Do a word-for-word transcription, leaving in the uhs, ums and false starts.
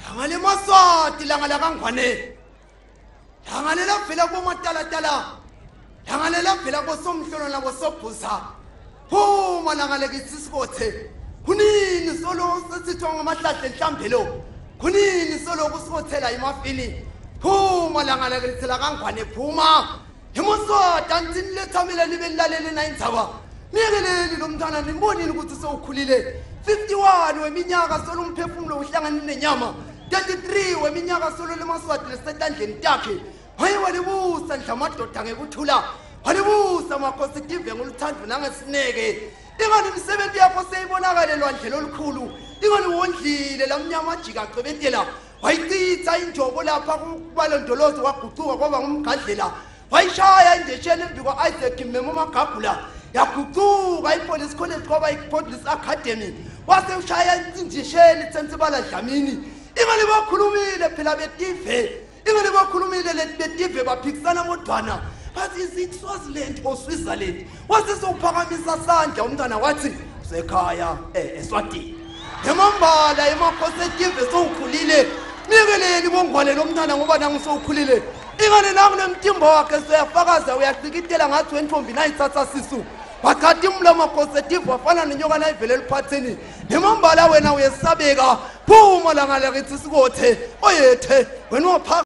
Angale maswati langa la kaNgwane. Angale la phela ko matalatala. Angale la phela ko somhlolo na bosobhuza. Phuma langa le kitsisibothe. Kunini solo sesithwa ngamahlahle enhlambelo. Kunini solo kusibothela imafini. Phuma langa le kitsela kaNgwane phuma. Himuswati antsini lethamile libe lilalele na indzaba. Mikeleli lo mntwana nimbonile ukuthi sowukhulile. fifty-one weminyaka solo umphefumulo uhlangana nenyama. thirty-three weminyaka solo lemaswati lesetandleni takhe. Hayi walibusa ndlamadoda ngekuthula. Walibusa makositive ngoluthando nangesineke. Ingani imisebenzi yakho seyibonakala lwandle olukhulu. Ingani wondlile lamnyama ajika acebetela. Wayichitha injobo lapha kubalondolozo kwaguquka kwaba ngumgadlela. Wayishaya indesheni mbiko Isaac Memo Magagula. Yaguquka ipolice college kwaba ipolice academy. Wase ushaya indisheni Tsensibala Dlamini. Ingani bakhulumile phela betive. Ingani bakhulumile letive baphikisana modwana. But is it Swaziland or Switzerland? Wase sophakamisa sandla umntana wathi sekhaya eh eSwati. Emambala emakhosetive sowukhulile. Mikeleli bongwane lo mntana ngoba nangu sowukhulile. Ingane nangu nemtimba wakhe seyafakaza uyacikitela ngathi wentombi nayithatha sisu. Wakati umlomo positive wafana nenyoka nayivele eliphatheni. Nemambala wena uyesabeka. Phuma langa lekithi sikothe oyethe wena